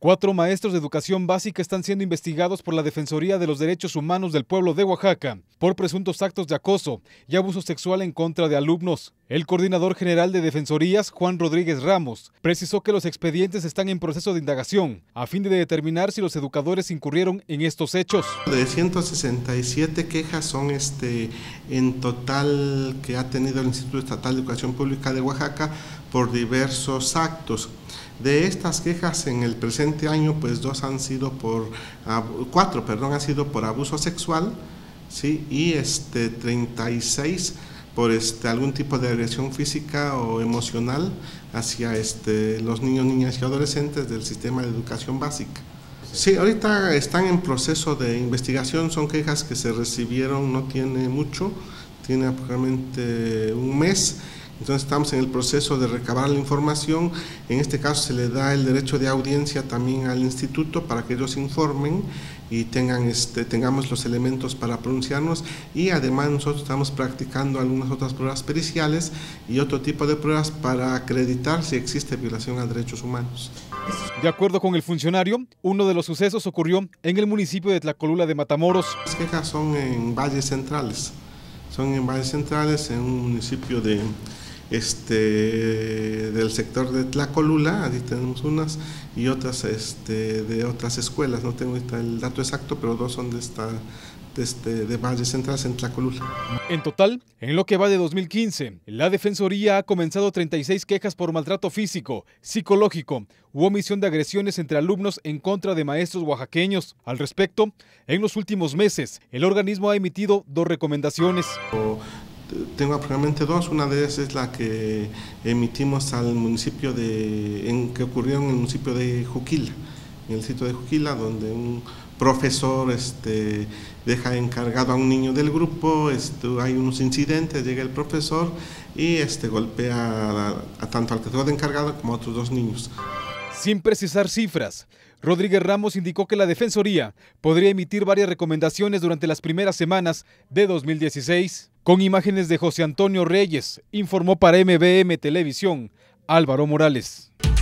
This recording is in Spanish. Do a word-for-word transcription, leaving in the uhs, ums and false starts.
Cuatro maestros de educación básica están siendo investigados por la Defensoría de los Derechos Humanos del Pueblo de Oaxaca por presuntos actos de acoso y abuso sexual en contra de alumnos. El coordinador general de Defensorías, Juan Rodríguez Ramos, precisó que los expedientes están en proceso de indagación a fin de determinar si los educadores incurrieron en estos hechos. De ciento sesenta y siete quejas son este, en total que ha tenido el Instituto Estatal de Educación Pública de Oaxaca por diversos actos. De estas quejas en el presente año, pues dos han sido por, cuatro, perdón, han sido por abuso sexual, ¿sí? Y este, treinta y seis por este, algún tipo de agresión física o emocional hacia este, los niños, niñas y adolescentes del sistema de educación básica. Sí, ahorita están en proceso de investigación, son quejas que se recibieron, no tiene mucho, tiene aproximadamente un mes. Entonces estamos en el proceso de recabar la información. En este caso se le da el derecho de audiencia también al instituto para que ellos informen y tengan este, tengamos los elementos para pronunciarnos, y además nosotros estamos practicando algunas otras pruebas periciales y otro tipo de pruebas para acreditar si existe violación a derechos humanos. De acuerdo con el funcionario, uno de los sucesos ocurrió en el municipio de Tlacolula de Matamoros. Las quejas son en valles centrales, son en valles centrales, en un municipio de Este, del sector de Tlacolula, ahí tenemos unas, y otras este, de otras escuelas, no tengo ahorita el dato exacto, pero dos son de esta de, este, de Valles Centrales en Tlacolula. En total, en lo que va de dos mil quince, la Defensoría ha comenzado treinta y seis quejas por maltrato físico, psicológico u omisión de agresiones entre alumnos en contra de maestros oaxaqueños. Al respecto, en los últimos meses, el organismo ha emitido dos recomendaciones. O, Tengo aproximadamente dos, una de ellas es la que emitimos al municipio de, en, que ocurrió en el municipio de Juquila, en el sitio de Juquila, donde un profesor este, deja encargado a un niño del grupo, este, hay unos incidentes, llega el profesor y este, golpea a, a tanto al que quedó de encargado como a otros dos niños. Sin precisar cifras, Rodríguez Ramos indicó que la Defensoría podría emitir varias recomendaciones durante las primeras semanas de dos mil dieciséis. Con imágenes de José Antonio Reyes, informó para M B M Televisión, Álvaro Morales.